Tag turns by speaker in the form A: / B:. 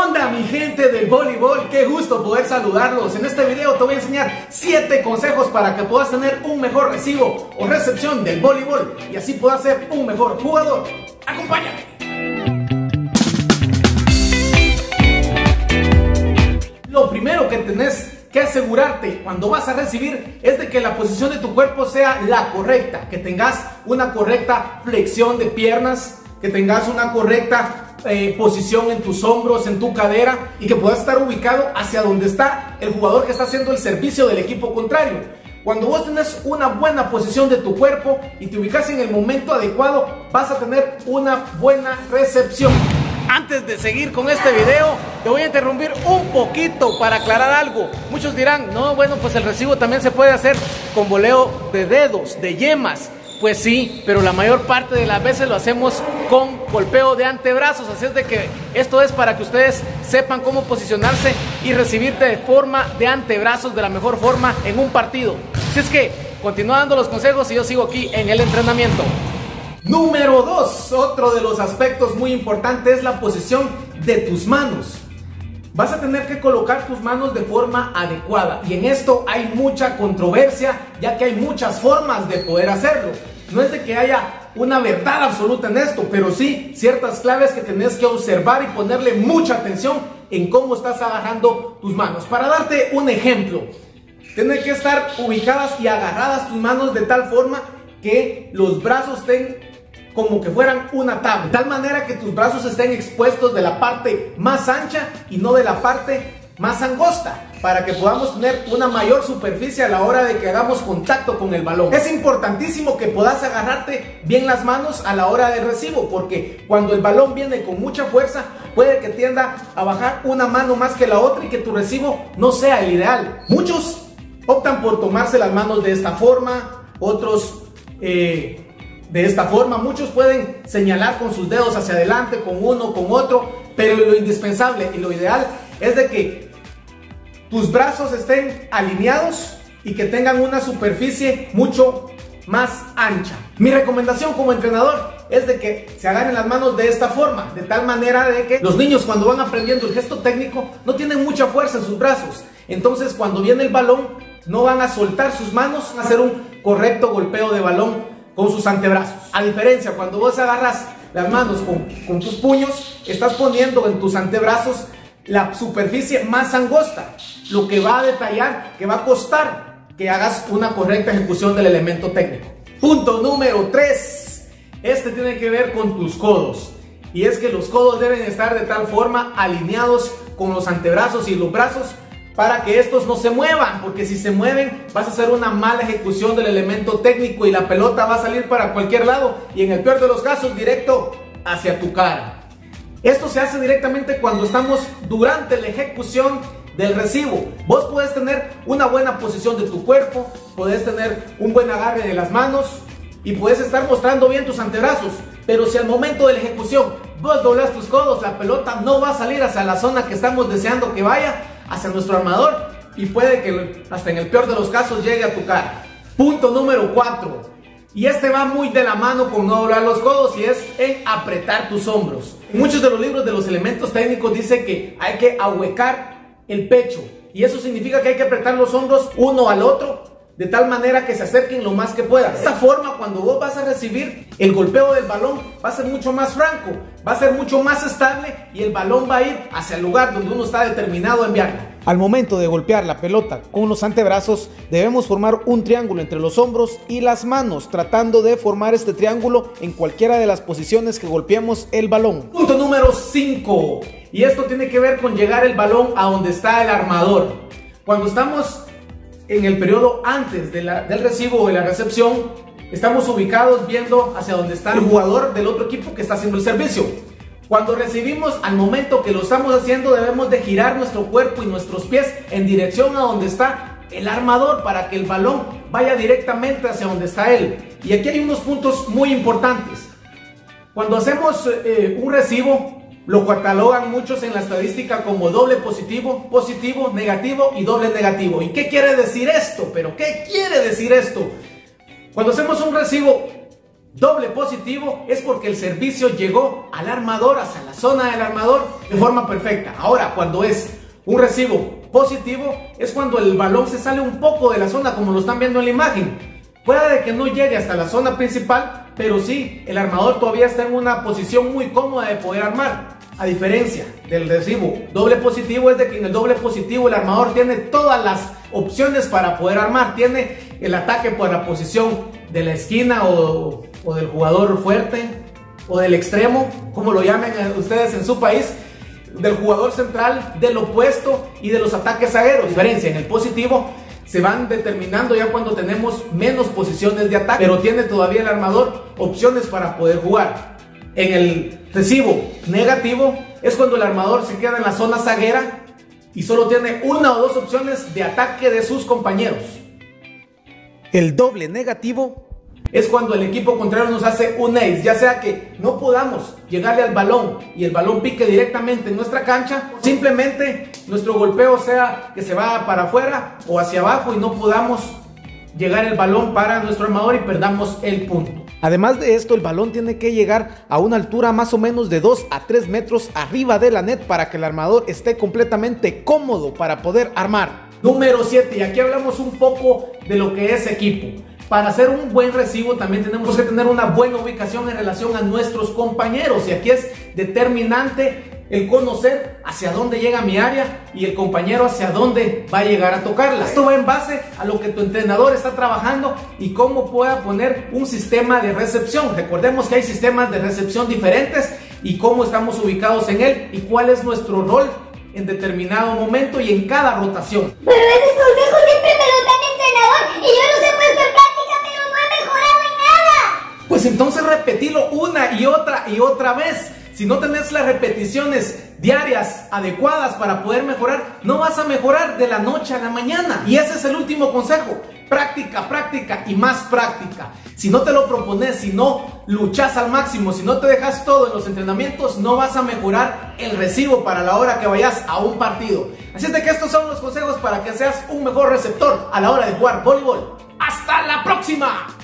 A: onda, mi gente del voleibol? Qué gusto poder saludarlos. En este video te voy a enseñar 7 consejos para que puedas tener un mejor recibo o recepción del voleibol y así puedas ser un mejor jugador. ¡Acompáñame! Lo primero que tenés que asegurarte cuando vas a recibir es de que la posición de tu cuerpo sea la correcta, que tengas una correcta flexión de piernas, que tengas una correcta posición en tus hombros, en tu cadera, y que puedas estar ubicado hacia donde está el jugador que está haciendo el servicio del equipo contrario. Cuando vos tenés una buena posición de tu cuerpo y te ubicas en el momento adecuado, vas a tener una buena recepción. Antes de seguir con este video, te voy a interrumpir un poquito para aclarar algo. Muchos dirán, no, bueno, pues el recibo también se puede hacer con voleo de dedos, de yemas. Pues sí, pero la mayor parte de las veces lo hacemos con golpeo de antebrazos. Así es de que esto es para que ustedes sepan cómo posicionarse y recibirte de forma de antebrazos de la mejor forma en un partido. Así es que continúa dando los consejos y yo sigo aquí en el entrenamiento. Número 2, otro de los aspectos muy importantes es la posición de tus manos. Vas a tener que colocar tus manos de forma adecuada y en esto hay mucha controversia, ya que hay muchas formas de poder hacerlo. No es de que haya una verdad absoluta en esto, pero sí ciertas claves que tenés que observar y ponerle mucha atención en cómo estás agarrando tus manos. Para darte un ejemplo, tienes que estar ubicadas y agarradas tus manos de tal forma que los brazos estén como que fueran una tabla, de tal manera que tus brazos estén expuestos de la parte más ancha y no de la parte más angosta, para que podamos tener una mayor superficie a la hora de que hagamos contacto con el balón. Es importantísimo que puedas agarrarte bien las manos a la hora del recibo, porque cuando el balón viene con mucha fuerza, puede que tienda a bajar una mano más que la otra y que tu recibo no sea el ideal. Muchos optan por tomarse las manos de esta forma, otros de esta forma. Muchos pueden señalar con sus dedos hacia adelante, con uno, con otro, pero lo indispensable y lo ideal es de que tus brazos estén alineados y que tengan una superficie mucho más ancha. Mi recomendación como entrenador es de que se agarren las manos de esta forma, de tal manera de que los niños cuando van aprendiendo el gesto técnico no tienen mucha fuerza en sus brazos. Entonces cuando viene el balón no van a soltar sus manos, van a hacer un correcto golpeo de balón con sus antebrazos. A diferencia, cuando vos agarras las manos con tus puños, estás poniendo en tus antebrazos la superficie más angosta, lo que va a detallar, que va a costar que hagas una correcta ejecución del elemento técnico. Punto número 3. Este tiene que ver con tus codos. Y es que los codos deben estar de tal forma alineados con los antebrazos y los brazos para que estos no se muevan, porque si se mueven vas a hacer una mala ejecución del elemento técnico y la pelota va a salir para cualquier lado y en el peor de los casos directo hacia tu cara. Esto se hace directamente cuando estamos durante la ejecución del recibo. Vos podés tener una buena posición de tu cuerpo, podés tener un buen agarre de las manos y puedes estar mostrando bien tus antebrazos, pero si al momento de la ejecución vos doblas tus codos, la pelota no va a salir hacia la zona que estamos deseando que vaya, hacia nuestro armador, y puede que hasta en el peor de los casos llegue a tu cara. Punto número 4, y este va muy de la mano con no doblar los codos, y es en apretar tus hombros. En muchos de los libros de los elementos técnicos dice que hay que ahuecar el pecho, y eso significa que hay que apretar los hombros uno al otro de tal manera que se acerquen lo más que puedan. De esta forma, cuando vos vas a recibir el golpeo del balón, va a ser mucho más franco, va a ser mucho más estable y el balón va a ir hacia el lugar donde uno está determinado a enviarlo. Al momento de golpear la pelota con los antebrazos, debemos formar un triángulo entre los hombros y las manos, tratando de formar este triángulo en cualquiera de las posiciones que golpeemos el balón. Punto número 5, y esto tiene que ver con llegar el balón a donde está el armador. Cuando estamos en el periodo antes del recibo o de la recepción, estamos ubicados viendo hacia donde está el jugador del otro equipo que está haciendo el servicio. Cuando recibimos, al momento que lo estamos haciendo, debemos de girar nuestro cuerpo y nuestros pies en dirección a donde está el armador para que el balón vaya directamente hacia donde está él. Y aquí hay unos puntos muy importantes. Cuando hacemos un recibo, lo catalogan muchos en la estadística como doble positivo, positivo, negativo y doble negativo. ¿Y qué quiere decir esto? ¿Pero qué quiere decir esto? Cuando hacemos un recibo doble positivo es porque el servicio llegó al armador, hacia la zona del armador de forma perfecta. Ahora, cuando es un recibo positivo, es cuando el balón se sale un poco de la zona, como lo están viendo en la imagen. Puede que no llegue hasta la zona principal, pero sí, el armador todavía está en una posición muy cómoda de poder armar. A diferencia del recibo doble positivo, es de que en el doble positivo el armador tiene todas las opciones para poder armar. Tiene el ataque por la posición de la esquina o del jugador fuerte o del extremo, como lo llamen ustedes en su país, del jugador central, del opuesto y de los ataques zagueros. Diferencia, en el positivo se van determinando ya cuando tenemos menos posiciones de ataque, pero tiene todavía el armador opciones para poder jugar. En el recibo negativo es cuando el armador se queda en la zona zaguera y solo tiene una o dos opciones de ataque de sus compañeros. El doble negativo es cuando el equipo contrario nos hace un ace, ya sea que no podamos llegarle al balón y el balón pique directamente en nuestra cancha, simplemente nuestro golpeo sea que se va para afuera o hacia abajo y no podamos llegar el balón para nuestro armador y perdamos el punto. Además de esto, el balón tiene que llegar a una altura más o menos de 2 a 3 metros arriba de la net para que el armador esté completamente cómodo para poder armar. Número 7, y aquí hablamos un poco de lo que es equipo. Para hacer un buen recibo también tenemos que tener una buena ubicación en relación a nuestros compañeros, y aquí es determinante el conocer hacia dónde llega mi área y el compañero hacia dónde va a llegar a tocarla. Esto va en base a lo que tu entrenador está trabajando y cómo pueda poner un sistema de recepción. Recordemos que hay sistemas de recepción diferentes y cómo estamos ubicados en él y cuál es nuestro rol en determinado momento y en cada rotación.
B: Pero ese consejo siempre me lo da mi entrenador y yo los he puesto en práctica, pero no he mejorado en nada.
A: Pues entonces repetilo una y otra vez. Si no tenés las repeticiones diarias adecuadas para poder mejorar, no vas a mejorar de la noche a la mañana. Y ese es el último consejo: práctica, práctica y más práctica. Si no te lo propones, si no luchas al máximo, si no te dejas todo en los entrenamientos, no vas a mejorar el recibo para la hora que vayas a un partido. Así es de que estos son los consejos para que seas un mejor receptor a la hora de jugar voleibol. ¡Hasta la próxima!